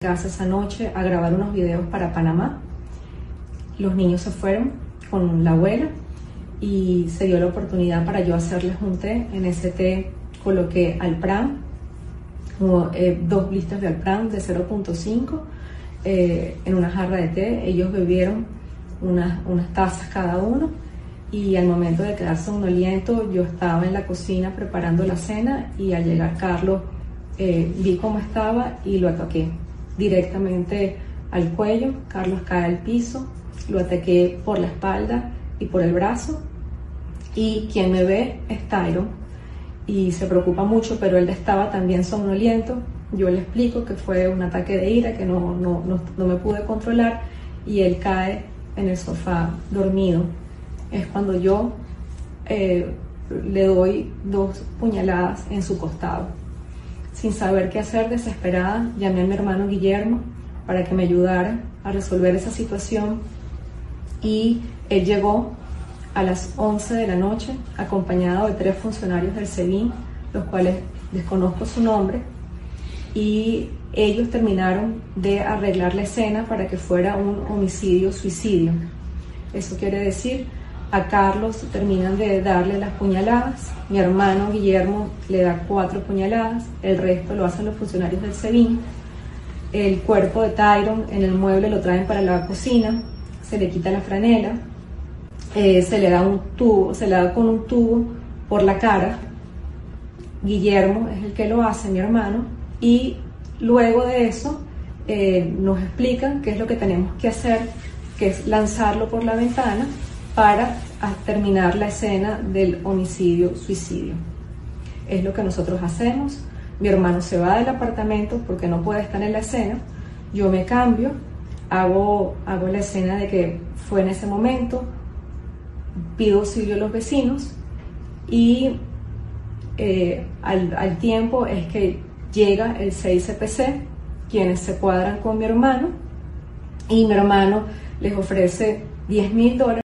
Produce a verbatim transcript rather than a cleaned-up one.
casa esa noche a grabar unos videos para Panamá. Los niños se fueron con la abuela y se dio la oportunidad para yo hacerles un té. En ese té coloqué Alpran, como, eh, dos blisters de Alpran de cero punto cinco eh, en una jarra de té. Ellos bebieron unas, unas tazas cada uno y al momento de quedarse somnoliento yo estaba en la cocina preparando la cena y al llegar Carlos eh, vi cómo estaba y lo ataqué directamente al cuello. Carlos cae al piso, lo ataqué por la espalda y por el brazo y quien me ve es Tyron y se preocupa mucho, pero él estaba también somnoliento. Yo le explico que fue un ataque de ira, que no, no, no, no me pude controlar y él cae en el sofá dormido. Es cuando yo eh, le doy dos puñaladas en su costado. Sin saber qué hacer, desesperada, llamé a mi hermano Guillermo para que me ayudara a resolver esa situación y él llegó a las once de la noche acompañado de tres funcionarios del SEBIN, los cuales desconozco su nombre, y ellos terminaron de arreglar la escena para que fuera un homicidio-suicidio. Eso quiere decir, a Carlos terminan de darle las puñaladas, mi hermano Guillermo le da cuatro puñaladas, el resto lo hacen los funcionarios del SEBIN. El cuerpo de Tyron en el mueble lo traen para la cocina, se le quita la franela, eh, se le da un tubo, se le da con un tubo por la cara. Guillermo es el que lo hace, mi hermano, y luego de eso eh, nos explican qué es lo que tenemos que hacer, que es lanzarlo por la ventana para terminar la escena del homicidio-suicidio. Es lo que nosotros hacemos. Mi hermano se va del apartamento porque no puede estar en la escena. Yo me cambio, hago, hago la escena de que fue en ese momento, pido auxilio a los vecinos y eh, al, al tiempo es que llega el seis C P C, quienes se cuadran con mi hermano y mi hermano les ofrece diez mil dólares